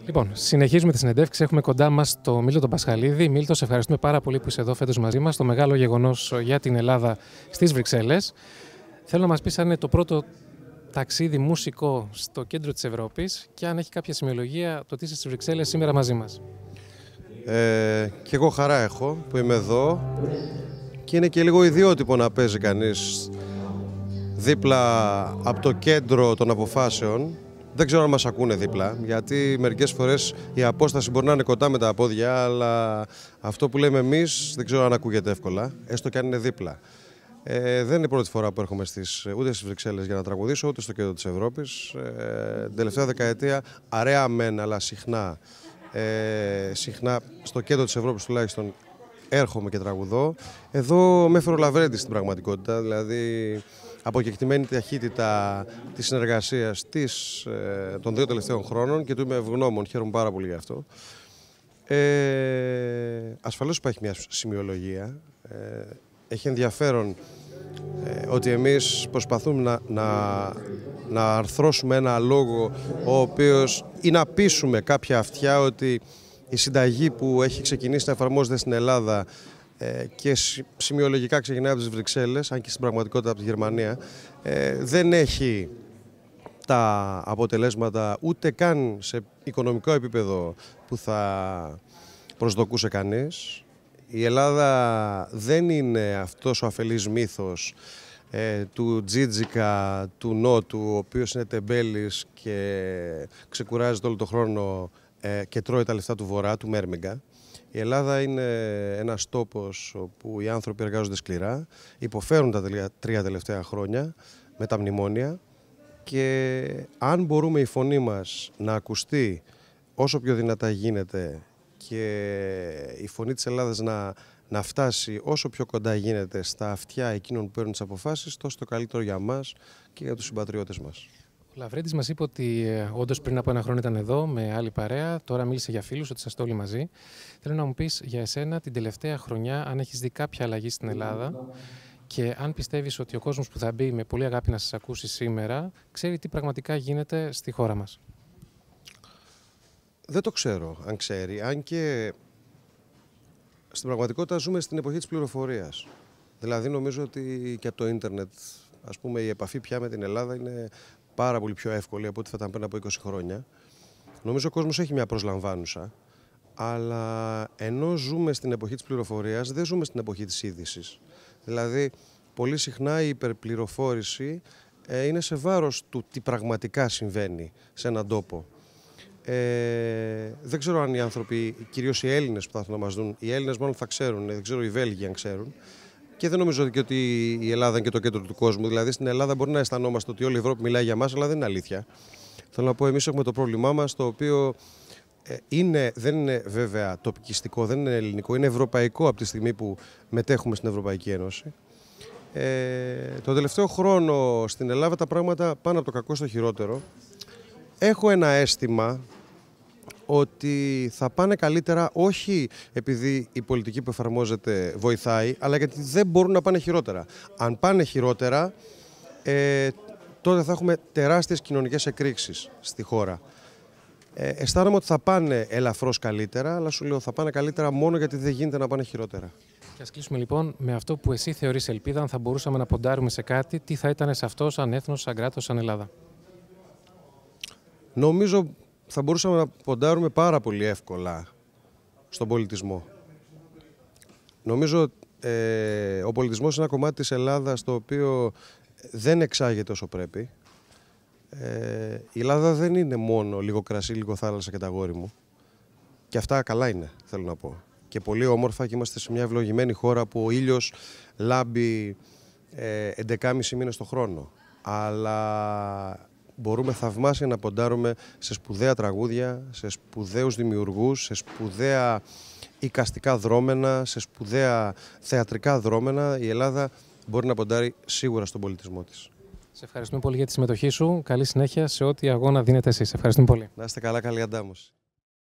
Λοιπόν, συνεχίζουμε τη συνεντεύξη. Έχουμε κοντά μας τον Μίλτο τον Πασχαλίδη. Μίλτο, σε ευχαριστούμε πάρα πολύ που είσαι εδώ φέτος μαζί μας. Το μεγάλο γεγονός για την Ελλάδα στις Βρυξέλλες. Θέλω να μας πεις αν είναι το πρώτο ταξίδι μουσικό στο κέντρο της Ευρώπης και αν έχει κάποια σημειολογία το ότι είσαι στις Βρυξέλλες σήμερα μαζί μας. Και εγώ χαρά έχω που είμαι εδώ και είναι και λίγο ιδιότυπο να παίζει κανείς δίπλα από το κέντρο των αποφάσεων. Δεν ξέρω αν μας ακούνε δίπλα, γιατί μερικές φορές η απόσταση μπορεί να είναι κοντά με τα πόδια, αλλά αυτό που λέμε εμείς δεν ξέρω αν ακούγεται εύκολα, έστω και αν είναι δίπλα. Δεν είναι η πρώτη φορά που έρχομαι ούτε στις Βρυξέλλες για να τραγουδήσω, ούτε στο κέντρο της Ευρώπης. Την τελευταία δεκαετία, αρέα μεν, αλλά συχνά στο κέντρο της Ευρώπης τουλάχιστον έρχομαι και τραγουδώ. Εδώ με έφερε ο Λαβρέντης στην πραγματικότητα, δηλαδή αποκεκτημένη ταχύτητα της συνεργασίας των 2 τελευταίων χρόνων και του είμαι ευγνώμων, χαίρομαι πάρα πολύ γι' αυτό. Ασφαλώς υπάρχει μια σημειολογία. Έχει ενδιαφέρον ότι εμείς προσπαθούμε να αρθρώσουμε ένα λόγο ο οποίος ή να πείσουμε κάποια αυτιά ότι η συνταγή που έχει ξεκινήσει να εφαρμόζεται στην Ελλάδα και σημειολογικά ξεκινάει από τις Βρυξέλλες, αν και στην πραγματικότητα από τη Γερμανία, δεν έχει τα αποτελέσματα ούτε καν σε οικονομικό επίπεδο που θα προσδοκούσε κανείς. Η Ελλάδα δεν είναι αυτός ο αφελής μύθος του Τζίτζικα, του Νότου, ο οποίος είναι τεμπέλης και ξεκουράζεται όλο τον χρόνο και τρώει τα λεφτά του Βορρά, του Μέρμιγκα. Η Ελλάδα είναι ένας τόπος όπου οι άνθρωποι εργάζονται σκληρά, υποφέρουν τα 3 τελευταία χρόνια με τα μνημόνια και αν μπορούμε η φωνή μας να ακουστεί όσο πιο δυνατά γίνεται και η φωνή της Ελλάδας να φτάσει όσο πιο κοντά γίνεται στα αυτιά εκείνων που παίρνουν τις αποφάσεις, τόσο το καλύτερο για μας και για τους συμπατριώτες μας. Ο Λαβρέντης μας είπε ότι όντως πριν από 1 χρόνο ήταν εδώ με άλλη παρέα, τώρα μίλησε για φίλους, ότι είσαστε όλοι μαζί. Θέλω να μου πεις για εσένα την τελευταία χρονιά αν έχεις δει κάποια αλλαγή στην Ελλάδα και αν πιστεύεις ότι ο κόσμος που θα μπει με πολύ αγάπη να σας ακούσει σήμερα ξέρει τι πραγματικά γίνεται στη χώρα μας. Δεν το ξέρω αν ξέρει, αν και στην πραγματικότητα ζούμε στην εποχή της πληροφορίας. Δηλαδή νομίζω ότι και από το ίντερνετ, ας πούμε, η επαφή πια με την Ελλάδα είναι πάρα πολύ πιο εύκολη από ό,τι θα ήταν πριν από 20 χρόνια. Νομίζω ο κόσμος έχει μια προσλαμβάνουσα, αλλά ενώ ζούμε στην εποχή της πληροφορίας, δεν ζούμε στην εποχή της είδησης. Δηλαδή, πολύ συχνά η υπερπληροφόρηση είναι σε βάρος του τι πραγματικά συμβαίνει σε έναν τόπο. Δεν ξέρω αν οι άνθρωποι, κυρίως οι Έλληνες που θα έρθουν να μας δουν, οι Έλληνες μάλλον θα ξέρουν, δεν ξέρω οι Βέλγοι αν ξέρουν. Και δεν νομίζω και ότι η Ελλάδα είναι και το κέντρο του κόσμου. Δηλαδή στην Ελλάδα μπορεί να αισθανόμαστε ότι όλη η Ευρώπη μιλάει για μας, αλλά δεν είναι αλήθεια. Θέλω να πω, εμείς έχουμε το πρόβλημά μας, το οποίο δεν είναι βέβαια τοπικιστικό, δεν είναι ελληνικό, είναι ευρωπαϊκό από τη στιγμή που μετέχουμε στην Ευρωπαϊκή Ένωση. Το τελευταίο χρόνο στην Ελλάδα τα πράγματα πάνε από το κακό στο χειρότερο. Έχω ένα αίσθημα ότι θα πάνε καλύτερα όχι επειδή η πολιτική που εφαρμόζεται βοηθάει, αλλά γιατί δεν μπορούν να πάνε χειρότερα. Αν πάνε χειρότερα, τότε θα έχουμε τεράστιες κοινωνικές εκρήξεις στη χώρα. Αισθάνομαι ότι θα πάνε ελαφρώς καλύτερα, αλλά σου λέω θα πάνε καλύτερα μόνο γιατί δεν γίνεται να πάνε χειρότερα. Και ας κλείσουμε λοιπόν με αυτό που εσύ θεωρείς ελπίδα, αν θα μπορούσαμε να ποντάρουμε σε κάτι, τι θα ήταν σε αυτό σαν έθνος, σαν κράτος, σαν Ελλάδα. Νομίζω θα μπορούσαμε να ποντάρουμε πάρα πολύ εύκολα στον πολιτισμό. Νομίζω ο πολιτισμός είναι ένα κομμάτι της Ελλάδας το οποίο δεν εξάγεται όσο πρέπει. Η Ελλάδα δεν είναι μόνο λίγο κρασί, λίγο θάλασσα και τα αγόρι μου. Και αυτά καλά είναι, θέλω να πω. Και πολύ όμορφα και είμαστε σε μια ευλογημένη χώρα που ο ήλιος λάμπει 11,5 μήνες το χρόνο. Αλλά μπορούμε θαυμάσια να ποντάρουμε σε σπουδαία τραγούδια, σε σπουδαίους δημιουργούς, σε σπουδαία εικαστικά δρόμενα, σε σπουδαία θεατρικά δρόμενα. Η Ελλάδα μπορεί να ποντάρει σίγουρα στον πολιτισμό της. Σε ευχαριστούμε πολύ για τη συμμετοχή σου. Καλή συνέχεια σε ό,τι αγώνα δίνετε εσείς. Ευχαριστούμε πολύ. Να είστε καλά, καλή αντάμωση.